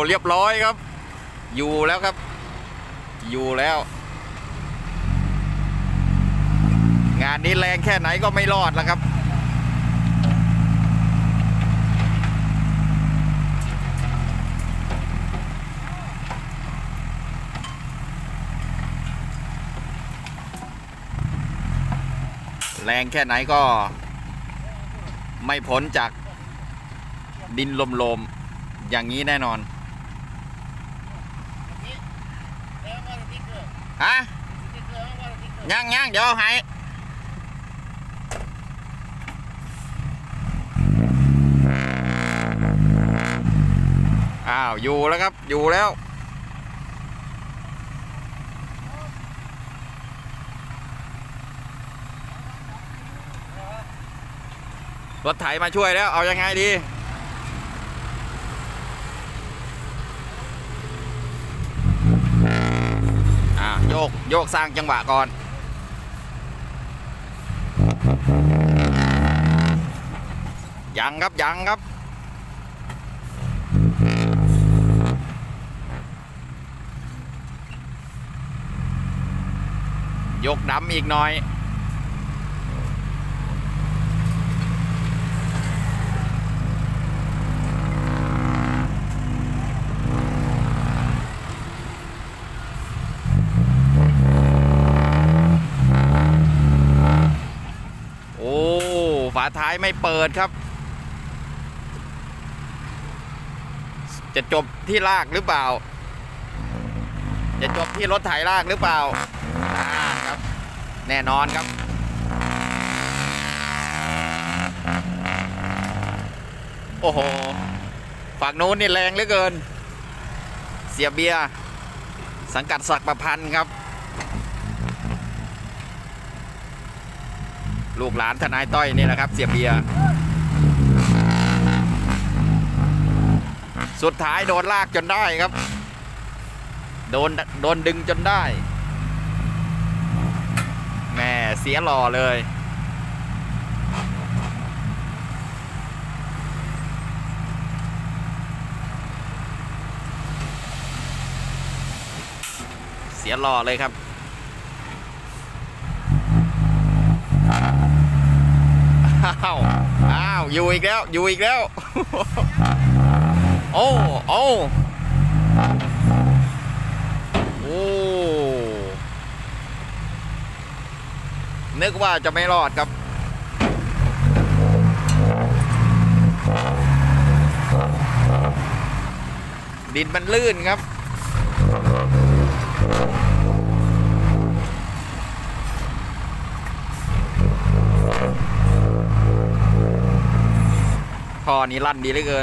เรียบร้อยครับอยู่แล้วครับอยู่แล้วงานนี้แรงแค่ไหนก็ไม่รอดแล้วครับแรงแค่ไหนก็ไม่พ้นจากดินลมๆอย่างนี้แน่นอนฮะยังเดี๋ยวให้อ้าวอยู่แล้วครับอยู่แล้วรถไถมาช่วยแล้วเอายังไงดีโยกสร้างจังหวะก่อนยังครับยกดำอีกหน่อยฝาท้ายไม่เปิดครับจะจบที่ลากหรือเปล่าจะจบที่รถไถลากหรือเปล่าครับแน่นอนครับโอ้โหฝั่งนู้นนี่แรงเหลือเกินเสียเบียร์สังกัดศักดิ์ประพันธ์ครับลูกหลานทนายต้อยนี่แหละครับเสียเบียร์สุดท้ายโดนลากจนได้ครับโดนดึงจนได้แม่เสียหล่อเลยเสียหล่อเลยครับอ้าวอยู่อีกแล้วโอ้นึกว่าจะไม่รอดครับดินมันลื่นครับท่อนี้ลั่นดีเหลือเกิน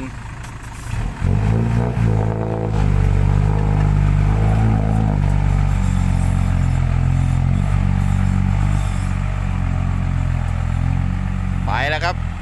ไปแล้วครับ